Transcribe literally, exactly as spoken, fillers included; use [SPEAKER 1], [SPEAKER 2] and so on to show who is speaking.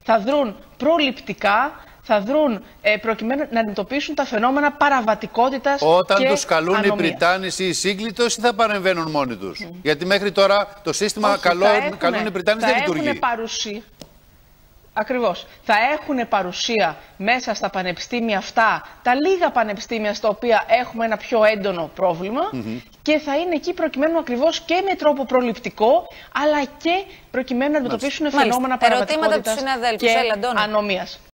[SPEAKER 1] θα δρουν προληπτικά, θα δρουν ε, προκειμένου να αντιμετωπίσουν τα φαινόμενα παραβατικότητας και
[SPEAKER 2] Όταν τους καλούν
[SPEAKER 1] ανομίας.
[SPEAKER 2] οι Πριτάνης ή οι Σύγκλιτος ή θα παρεμβαίνουν μόνοι τους? Mm. Γιατί μέχρι τώρα το σύστημα
[SPEAKER 1] Όχι,
[SPEAKER 2] καλό,
[SPEAKER 1] έχουν,
[SPEAKER 2] καλούν οι Πριτάνης δεν λειτουργεί.
[SPEAKER 1] Έχουν παρουσία. Ακριβώς. Θα έχουν παρουσία μέσα στα πανεπιστήμια αυτά, τα λίγα πανεπιστήμια στα οποία έχουμε ένα πιο έντονο πρόβλημα mm-hmm. και θα είναι εκεί προκειμένου ακριβώς και με τρόπο προληπτικό, αλλά και προκειμένου να αντιμετωπίσουν φαινόμενα παραβατικότητας και ανομίας.